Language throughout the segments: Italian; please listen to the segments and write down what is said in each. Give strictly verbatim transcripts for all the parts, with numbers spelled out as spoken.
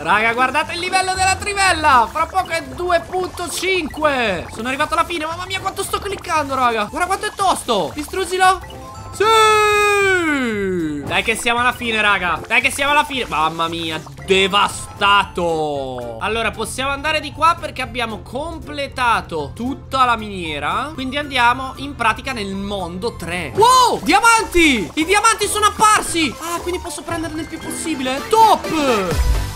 Raga, guardate il livello della trivella. Fra poco è due punto cinque. Sono arrivato alla fine. Mamma mia, quanto sto cliccando, raga. Guarda quanto è tosto. Distruggilo. Sì! Dai che siamo alla fine, raga. Dai che siamo alla fine. Mamma mia, devastato. Allora, possiamo andare di qua perché abbiamo completato tutta la miniera. Quindi andiamo in pratica nel mondo tre. Wow, diamanti! I diamanti sono apparsi. Ah, quindi posso prenderne il più possibile. Top!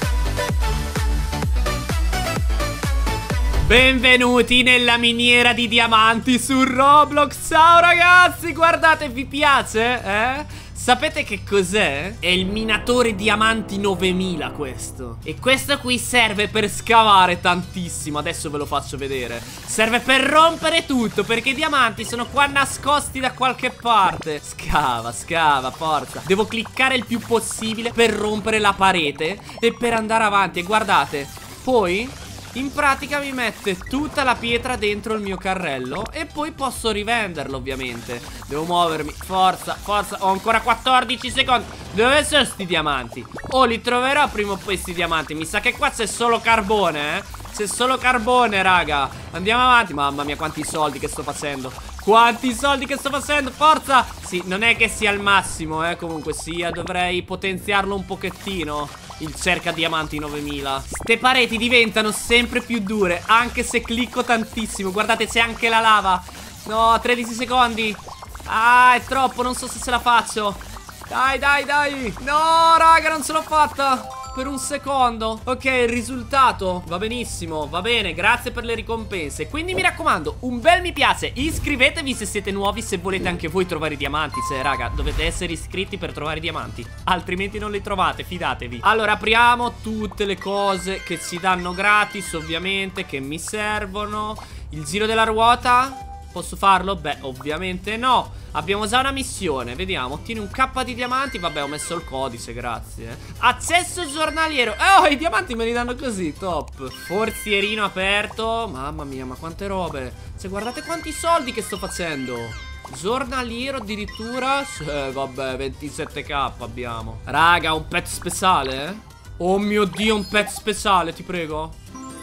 Benvenuti nella miniera di diamanti su Roblox. Ciao ragazzi, guardate, vi piace? Eh? Sapete che cos'è? È il minatore diamanti novemila questo. E questo qui serve per scavare tantissimo. Adesso ve lo faccio vedere. Serve per rompere tutto, perché i diamanti sono qua nascosti da qualche parte. Scava, scava, forza. Devo cliccare il più possibile per rompere la parete e per andare avanti. E guardate, poi in pratica mi mette tutta la pietra dentro il mio carrello e poi posso rivenderlo, ovviamente. Devo muovermi, forza, forza. Ho ancora quattordici secondi. Dove sono sti diamanti? Oh, li troverò prima o poi sti diamanti. Mi sa che qua c'è solo carbone, eh. C'è solo carbone, raga. Andiamo avanti. Mamma mia, quanti soldi che sto facendo. Quanti soldi che sto facendo, forza. Sì, non è che sia al massimo, eh. Comunque sia, dovrei potenziarlo un pochettino il cerca diamanti novemila. Ste pareti diventano sempre più dure, anche se clicco tantissimo. Guardate, c'è anche la lava. No, tredici secondi. Ah, è troppo, non so se ce la faccio. Dai, dai, dai. No, raga, non ce l'ho fatta per un secondo. Ok, il risultato va benissimo, va bene, grazie per le ricompense. Quindi mi raccomando, un bel mi piace. Iscrivetevi se siete nuovi, se volete anche voi trovare i diamanti. Cioè, raga, dovete essere iscritti per trovare i diamanti, altrimenti non li trovate, fidatevi. Allora, apriamo tutte le cose che ci danno gratis, ovviamente, che mi servono. Il giro della ruota, posso farlo? Beh, ovviamente no. Abbiamo già una missione, vediamo. Ottieni un K di diamanti. Vabbè, ho messo il codice, grazie. Accesso giornaliero. Oh, i diamanti me li danno così, top. Forzierino aperto. Mamma mia, ma quante robe. Cioè, guardate quanti soldi che sto facendo. Giornaliero addirittura. Sì, vabbè, ventisette K abbiamo. Raga, un pet speciale, eh? Oh mio Dio, un pet speciale, ti prego.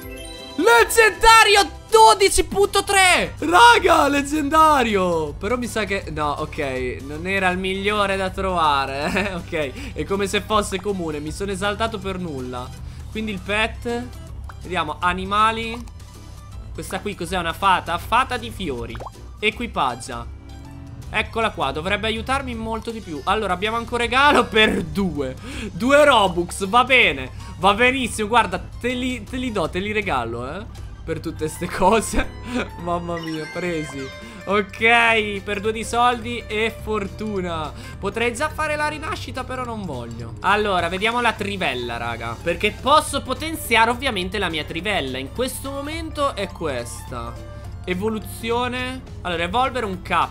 Leggendario dodici punto tre. Raga, leggendario. Però mi sa che, no, ok, non era il migliore da trovare, eh? Ok, è come se fosse comune. Mi sono esaltato per nulla. Quindi il pet. Vediamo, animali. Questa qui cos'è? Una fata? Fata di fiori. Equipaggia. Eccola qua, dovrebbe aiutarmi molto di più. Allora, abbiamo anche un regalo per due. Due Robux, va bene. Va benissimo, guarda, te li, te li do, te li regalo, eh, per tutte queste cose. Mamma mia, presi. Ok, per due di soldi e fortuna. Potrei già fare la rinascita, però non voglio. Allora, vediamo la trivella, raga, perché posso potenziare ovviamente la mia trivella. In questo momento è questa. Evoluzione. Allora, evolvere un K.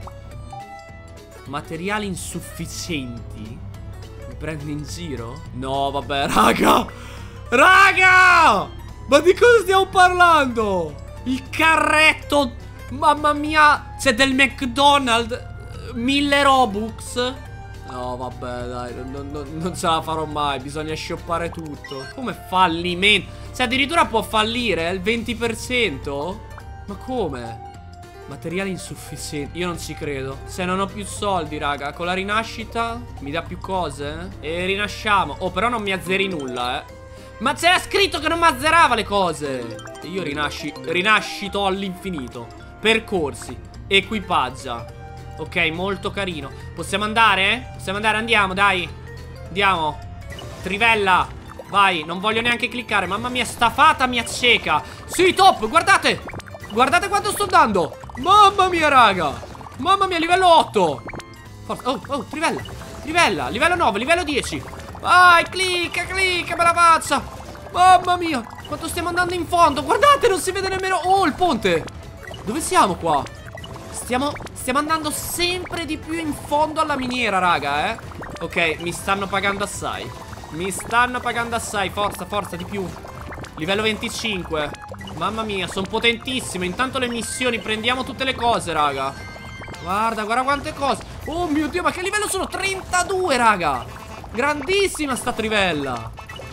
Materiali insufficienti. Mi prendi in giro? No, vabbè, raga. Raga! Ma di cosa stiamo parlando? Il carretto. Mamma mia. C'è del McDonald's. Mille Robux. No, vabbè, dai, non, non, non ce la farò mai. Bisogna shoppare tutto. Come fallimento? Cioè, addirittura può fallire il venti per cento? Ma come? Materiali insufficienti. Io non ci credo. Se non ho più soldi, raga, con la rinascita mi dà più cose? E rinasciamo. Oh, però non mi azzeri nulla, eh. Ma c'era scritto che non mi azzerava le cose. E io rinasci, rinascito all'infinito. Percorsi. Equipaggia. Ok, molto carino. Possiamo andare? Possiamo andare, andiamo, dai. Andiamo. Trivella. Vai, non voglio neanche cliccare. Mamma mia, sta fata mi acceca. Sì, top, guardate. Guardate quanto sto dando. Mamma mia, raga. Mamma mia, livello otto. Forza. Oh, oh, trivella. Trivella, livello nove, livello dieci. Vai, clicca, clicca, me la faccia. Mamma mia, quanto stiamo andando in fondo. Guardate, non si vede nemmeno. Oh, il ponte. Dove siamo qua? Stiamo, stiamo andando sempre di più in fondo alla miniera, raga, eh. Ok, mi stanno pagando assai. Mi stanno pagando assai. Forza, forza, di più. Livello venticinque. Mamma mia, sono potentissime. Intanto le missioni, prendiamo tutte le cose, raga. Guarda, guarda quante cose. Oh mio Dio, ma che livello sono? trentadue, raga. Grandissima sta trivella.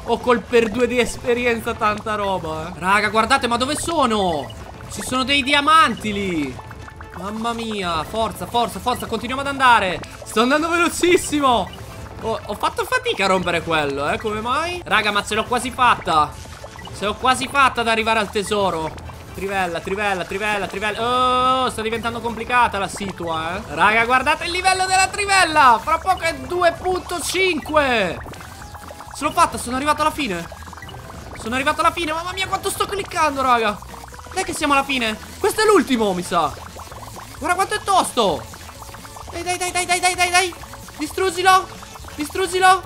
O col per due di esperienza tanta roba, eh. Raga, guardate, ma dove sono? Ci sono dei diamanti lì. Mamma mia, forza, forza, forza, continuiamo ad andare. Sto andando velocissimo. Oh, ho fatto fatica a rompere quello, eh, come mai? Raga, ma ce l'ho quasi fatta. Ce l'ho quasi fatta ad arrivare al tesoro. Trivella, trivella, trivella, trivella. Oh, sta diventando complicata la situa, eh. Raga, guardate il livello della trivella. Fra poco è due punto cinque. Ce l'ho fatta, sono arrivato alla fine. Sono arrivato alla fine, mamma mia quanto sto cliccando, raga. Dai che siamo alla fine. Questo è l'ultimo, mi sa. Guarda quanto è tosto. Dai, dai, dai, dai, dai, dai, dai, dai. Distruggilo. Distruggilo.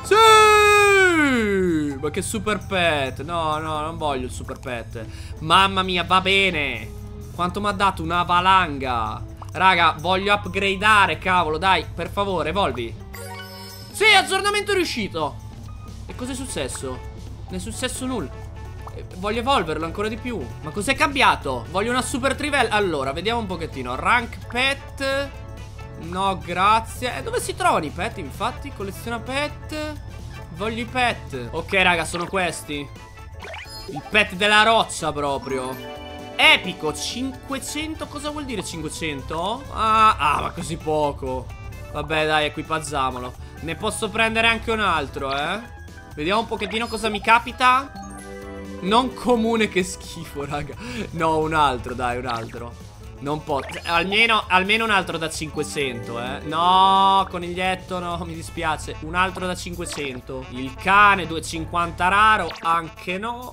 Sì. Ma che super pet. No, no, non voglio il super pet. Mamma mia, va bene. Quanto mi ha dato una valanga. Raga, voglio upgradeare, cavolo, dai, per favore, evolvi. Sì, aggiornamento riuscito. E cos'è successo? Non è successo nulla. Voglio evolverlo ancora di più. Ma cos'è cambiato? Voglio una super trivella. Allora, vediamo un pochettino. Rank pet. No, grazie. E dove si trovano i pet, infatti? Colleziona pet. Voglio i pet. Ok, raga, sono questi. Il pet della roccia proprio. Epico, cinquecento. Cosa vuol dire cinquecento? Ah, ah, ma così poco. Vabbè, dai, equipaggiamolo. Ne posso prendere anche un altro, eh. Vediamo un pochettino cosa mi capita. Non comune, che schifo, raga. No, un altro, dai, un altro. Non posso. Almeno, almeno un altro da cinquecento, eh. No, coniglietto, no, mi dispiace. Un altro da cinquecento. Il cane, duecentocinquanta raro. Anche no.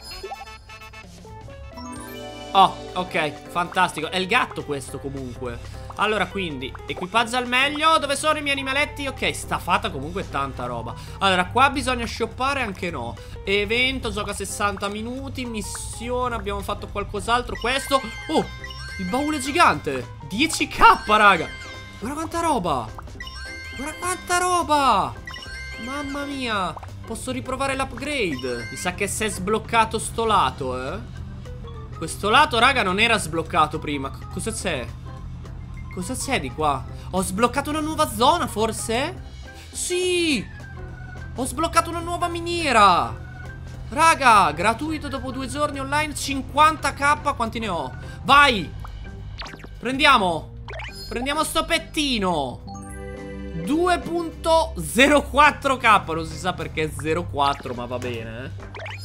Oh, ok, fantastico. È il gatto questo comunque. Allora, quindi, equipaggia al meglio. Dove sono i miei animaletti? Ok, sta fatta comunque tanta roba. Allora, qua bisogna shoppare, anche no. Evento, gioca sessanta minuti. Missione, abbiamo fatto qualcos'altro. Questo. Oh, il baule gigante. dieci K, raga. Guarda quanta roba. Guarda quanta roba. Mamma mia. Posso riprovare l'upgrade. Mi sa che si è sbloccato sto lato, eh. Questo lato, raga, non era sbloccato prima. Cosa c'è? Cosa c'è di qua? Ho sbloccato una nuova zona, forse? Sì! Ho sbloccato una nuova miniera! Raga, gratuito dopo due giorni online. Cinquanta K, quanti ne ho? Vai! Prendiamo! Prendiamo sto pettino! due punto zero quattro K. Non si sa perché è zero quattro, ma va bene, eh.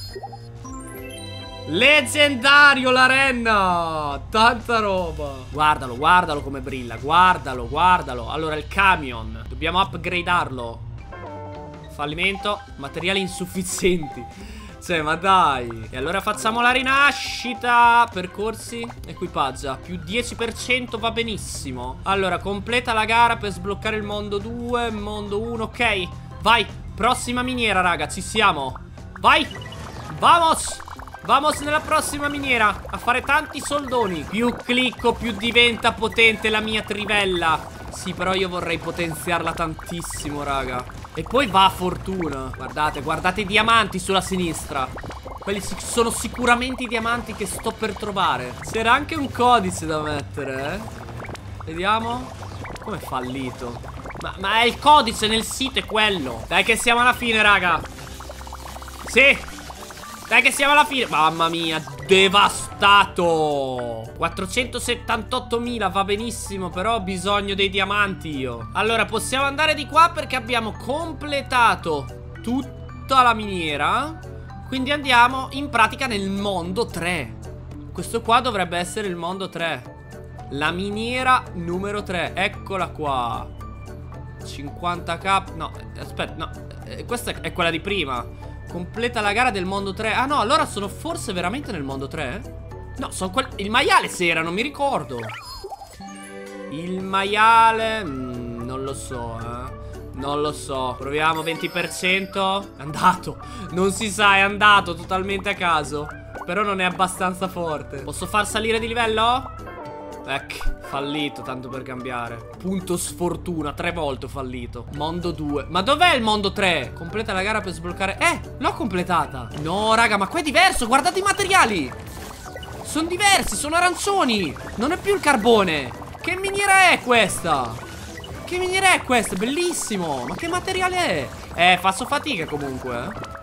Leggendario la renna. Tanta roba. Guardalo, guardalo come brilla. Guardalo, guardalo. Allora il camion, dobbiamo upgradarlo. Fallimento. Materiali insufficienti. Cioè, ma dai. E allora facciamo la rinascita. Percorsi, equipaggia. Più dieci per cento va benissimo. Allora, completa la gara per sbloccare il mondo due. Mondo uno, ok. Vai, prossima miniera, raga, ci siamo. Vai, vamos. Vamos nella prossima miniera a fare tanti soldoni. Più clicco, più diventa potente la mia trivella. Sì, però io vorrei potenziarla tantissimo, raga. E poi va a fortuna. Guardate, guardate i diamanti sulla sinistra. Quelli sono sicuramente i diamanti che sto per trovare. C'era anche un codice da mettere, eh. Vediamo. Come è fallito. Ma, ma è il codice nel sito, è quello. Dai che siamo alla fine, raga. Sì. Dai che siamo alla fine. Mamma mia, devastato. quattrocentosettantottomila va benissimo, però ho bisogno dei diamanti io. Allora possiamo andare di qua perché abbiamo completato tutta la miniera. Quindi andiamo in pratica nel mondo tre. Questo qua dovrebbe essere il mondo tre. La miniera numero tre. Eccola qua. cinquanta K. No, aspetta, no, eh, questa è quella di prima. Completa la gara del mondo tre. Ah no, allora sono forse veramente nel mondo tre? No, sono quel... Il maiale c'era, non mi ricordo. Il maiale... Mm, non lo so, eh. Non lo so. Proviamo venti per cento. È andato. Non si sa, è andato totalmente a caso. Però non è abbastanza forte. Posso far salire di livello? Ecco, fallito, tanto per cambiare. Punto sfortuna, tre volte ho fallito. Mondo due. Ma dov'è il mondo tre? Completa la gara per sbloccare. Eh, l'ho completata. No, raga, ma qua è diverso. Guardate i materiali. Sono diversi, sono arancioni. Non è più il carbone. Che miniera è questa? Che miniera è questa? Bellissimo. Ma che materiale è? Eh, faccio fatica comunque, eh.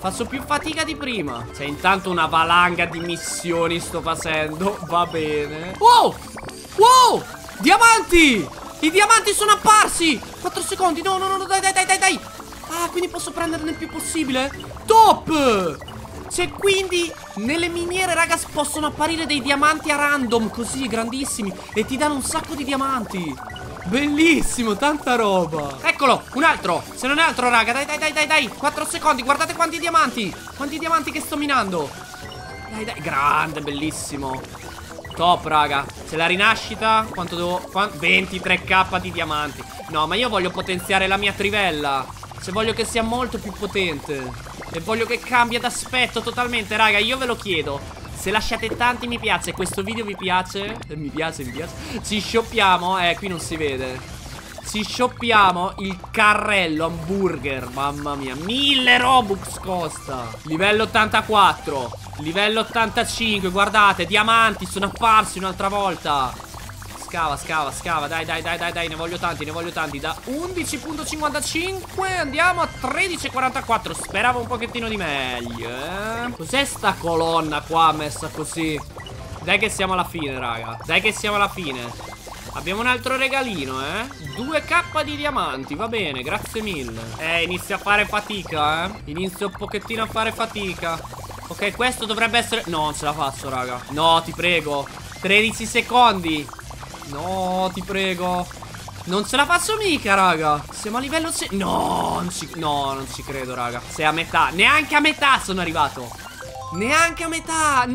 Faccio più fatica di prima. C'è intanto una valanga di missioni sto facendo. Va bene. Wow! Wow! Diamanti! I diamanti sono apparsi! quattro secondi. No, no, no, dai, dai, dai, dai, dai. Ah, quindi posso prenderne il più possibile? Top! Cioè, quindi nelle miniere, raga, possono apparire dei diamanti a random, così, grandissimi. E ti danno un sacco di diamanti. Bellissimo, tanta roba. Eccolo, un altro. Se non è altro, raga, dai, dai, dai, dai, dai. quattro secondi, guardate quanti diamanti. Quanti diamanti che sto minando. Dai, dai, grande, bellissimo. Top, raga. C'è la rinascita. Quanto devo... ventitré k di diamanti. No, ma io voglio potenziare la mia trivella. Se voglio che sia molto più potente. E voglio che cambia d'aspetto totalmente, raga. Io ve lo chiedo. Se lasciate tanti mi piace e questo video vi piace, eh, mi piace, mi piace, ci shoppiamo, eh, qui non si vede. Ci shoppiamo il carrello hamburger. Mamma mia, mille Robux costa. Livello ottantaquattro. Livello ottantacinque, guardate, diamanti sono apparsi un'altra volta. Scava, scava, scava, dai, dai, dai, dai, dai, ne voglio tanti, ne voglio tanti. Da undici virgola cinquantacinque andiamo a tredici virgola quarantaquattro. Speravo un pochettino di meglio, eh. Cos'è sta colonna qua messa così? Dai che siamo alla fine, raga. Dai che siamo alla fine. Abbiamo un altro regalino, eh. due k di diamanti, va bene, grazie mille. Eh, inizia a fare fatica, eh. Inizio un pochettino a fare fatica. Ok, questo dovrebbe essere... No, non ce la faccio, raga. No, ti prego. tredici secondi. No, ti prego. Non ce la faccio mica, raga. Siamo a livello... No, non ci... no, non ci credo, raga. Sei a metà. Neanche a metà sono arrivato. Neanche a metà.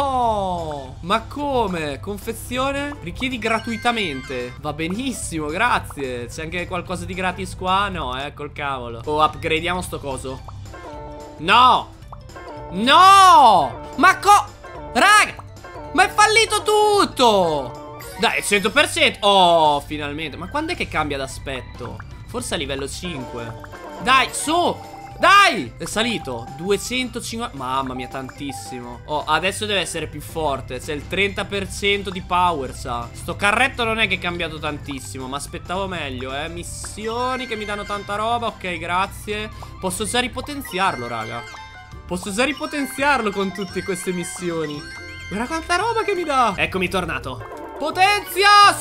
No. Ma come? Confezione? Richiedi gratuitamente. Va benissimo, grazie. C'è anche qualcosa di gratis qua? No, eh, col cavolo. Oh, upgradiamo sto coso. No. No. Ma co... raga, ma è fallito tutto. Dai, cento per cento. Oh, finalmente. Ma quando è che cambia d'aspetto? Forse a livello cinque. Dai, su. Dai, è salito duecentocinquanta. Mamma mia, tantissimo. Oh, adesso deve essere più forte. C'è il trenta per cento di power, sa. Sto carretto non è che è cambiato tantissimo, ma aspettavo meglio, eh. Missioni che mi danno tanta roba. Ok, grazie. Posso già ripotenziarlo, raga. Posso già ripotenziarlo con tutte queste missioni. Guarda quanta roba che mi dà. Eccomi tornato. Potenzia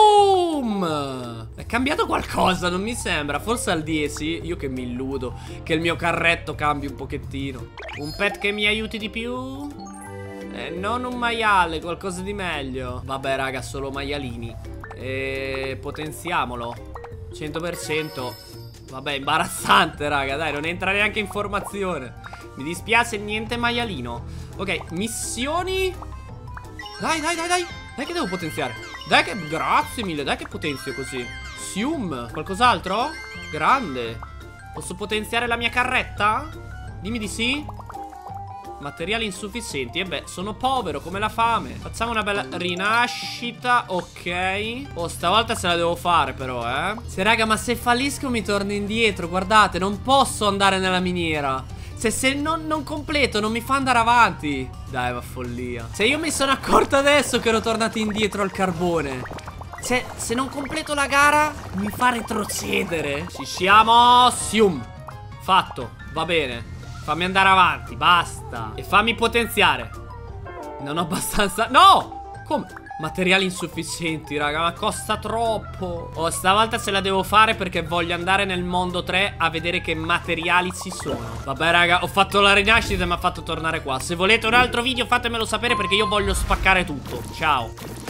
Sium. È cambiato qualcosa, non mi sembra. Forse al dieci. Io che mi illudo che il mio carretto cambi un pochettino. Un pet che mi aiuti di più? Eh, non un maiale, qualcosa di meglio. Vabbè raga, solo maialini. E potenziamolo cento per cento. Vabbè, imbarazzante raga, dai, non entra neanche informazione. Mi dispiace, niente maialino. Ok, missioni. Dai, dai, dai, dai. Dai che devo potenziare. Dai che... grazie mille. Dai che potenzio così. Sium. Qualcos'altro? Grande. Posso potenziare la mia carretta? Dimmi di sì. Materiali insufficienti. E beh, sono povero come la fame. Facciamo una bella rinascita. Ok. Oh, stavolta se la devo fare però, eh. Se raga, ma se fallisco mi torno indietro. Guardate, non posso andare nella miniera. Se, se non, non completo non mi fa andare avanti. Dai, va follia. Se io mi sono accorto adesso che ero tornato indietro al carbone. Se, se non completo la gara mi fa retrocedere. Ci siamo. Sium. Fatto, va bene. Fammi andare avanti, basta. E fammi potenziare. Non ho abbastanza... No! Come? Materiali insufficienti, raga, ma costa troppo. Oh, stavolta ce la devo fare perché voglio andare nel mondo tre a vedere che materiali ci sono. Vabbè, raga, ho fatto la rinascita e mi ha fatto tornare qua. Se volete un altro video fatemelo sapere perché io voglio spaccare tutto. Ciao.